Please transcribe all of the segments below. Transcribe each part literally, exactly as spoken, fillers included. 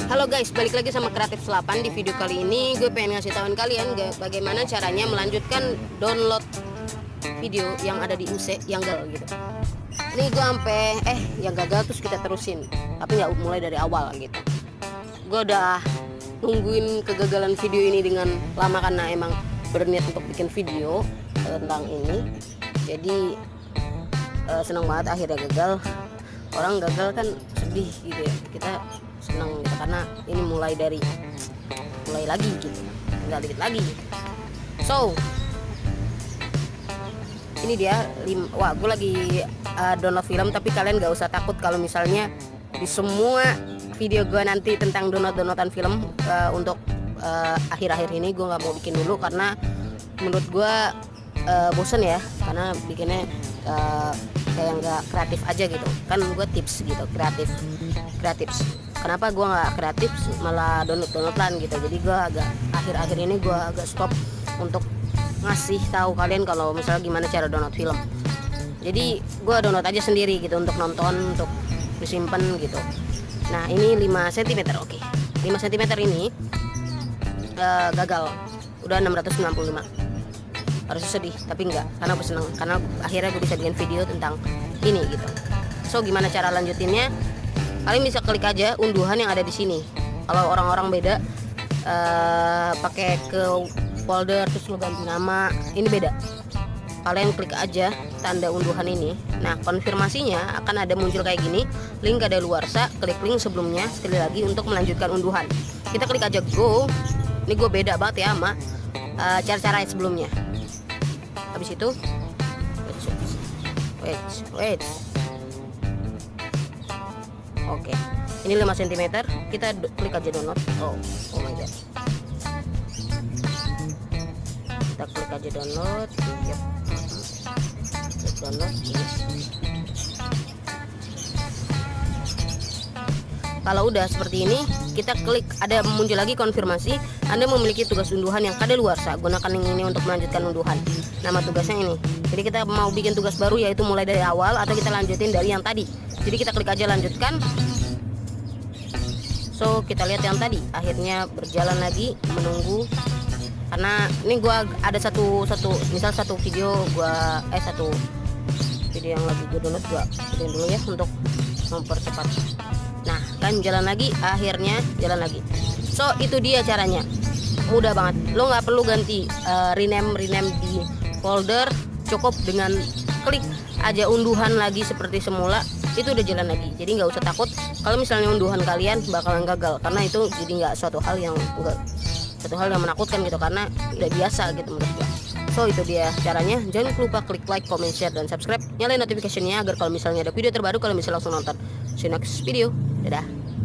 Halo guys, balik lagi sama Kreatif delapan. Di video kali ini gue pengen ngasih tahuin kalian bagaimana caranya melanjutkan download video yang ada di U C yang gagal gitu. Ini gue sampai eh yang gagal terus kita terusin, tapi nggak mulai dari awal gitu. Gue udah nungguin kegagalan video ini dengan lama karena emang berniat untuk bikin video tentang ini. Jadi eh, senang banget akhirnya gagal. Orang gagal kan sedih gitu ya, kita senang gitu karena ini mulai dari mulai lagi gitu, tinggal dikit lagi gitu. So ini dia lim, wah gue lagi uh, download film, tapi kalian gak usah takut kalau misalnya di semua video gue nanti tentang download-downloadan film uh, untuk uh, akhir-akhir ini gue nggak mau bikin dulu karena menurut gue uh, bosen ya, karena bikinnya uh, kayak nggak kreatif aja gitu kan. Gue tips gitu, kreatif kreatif kenapa gue nggak kreatif malah download downloadan gitu. Jadi gue agak akhir-akhir ini gue agak stop untuk ngasih tahu kalian kalau misalnya gimana cara download film. Jadi gue download aja sendiri gitu untuk nonton, untuk disimpan gitu. Nah ini lima sentimeter, oke, lima sentimeter ini uh, gagal, udah enam ratus sembilan puluh lima. Harusnya sedih tapi enggak, karena gue seneng karena akhirnya gue bisa bikin video tentang ini gitu. So gimana cara lanjutinnya? Kalian bisa klik aja unduhan yang ada di sini. Kalau orang-orang beda uh, pakai ke folder terus lo ganti nama, ini beda. Kalian klik aja tanda unduhan ini. Nah konfirmasinya akan ada muncul kayak gini, link kadaluarsa. Klik link sebelumnya sekali lagi untuk melanjutkan unduhan. Kita klik aja go. Ini gue beda banget ya sama uh, cara-cara sebelumnya. Habis itu wait wait oke, ini lima sentimeter. Kita klik aja download. Oh oh my god, kita klik aja download. Yep. Klik download. Yes. Kalau udah seperti ini, kita klik ada muncul lagi konfirmasi Anda memiliki tugas unduhan yang kadaluarsa. Gunakan link ini untuk melanjutkan unduhan. Nama tugasnya ini. Jadi kita mau bikin tugas baru, yaitu mulai dari awal atau kita lanjutin dari yang tadi. Jadi kita klik aja lanjutkan. So kita lihat yang tadi akhirnya berjalan lagi menunggu, karena ini gua ada satu satu misal satu video gua eh satu video yang lagi gue download gua bikin dulu ya untuk mempercepat. Nah kan jalan lagi, akhirnya jalan lagi. So itu dia caranya, mudah banget. Lo nggak perlu ganti uh, rename rename di folder, cukup dengan klik aja unduhan lagi seperti semula, itu udah jalan lagi. Jadi nggak usah takut kalau misalnya unduhan kalian bakalan gagal, karena itu jadi nggak suatu hal yang enggak suatu hal yang menakutkan gitu, karena udah biasa gitu menurut gue. So itu dia caranya. Jangan lupa klik like, comment, share, dan subscribe. Nyalain notification-nya agar kalau misalnya ada video terbaru kalian bisa langsung nonton. See you next video. Dadah.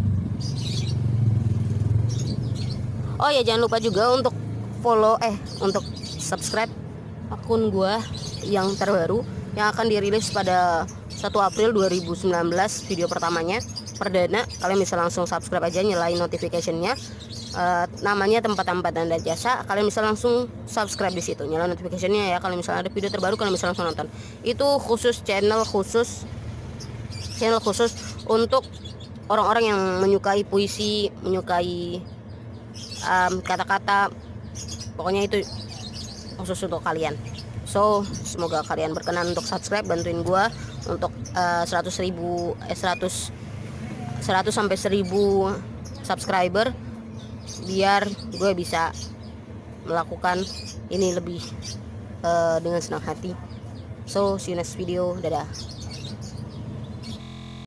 Oh ya jangan lupa juga untuk follow eh untuk subscribe akun gua yang terbaru yang akan dirilis pada satu April dua ribu sembilan belas, video pertamanya perdana. Kalian bisa langsung subscribe aja, nyalain notification-nya. Uh, namanya tempat-tempat dan jasa. Kalian bisa langsung subscribe di situ, nyalain notification-nya ya. Kalau misalnya ada video terbaru kalian bisa langsung nonton. Itu khusus channel khusus channel khusus untuk orang-orang yang menyukai puisi, menyukai kata-kata, um, pokoknya itu khusus untuk kalian. So semoga kalian berkenan untuk subscribe, bantuin gua untuk uh, seratus ribu eh seratus seratus sampai seribu subscriber biar gue bisa melakukan ini lebih uh, dengan senang hati. So see you next video. Dadah.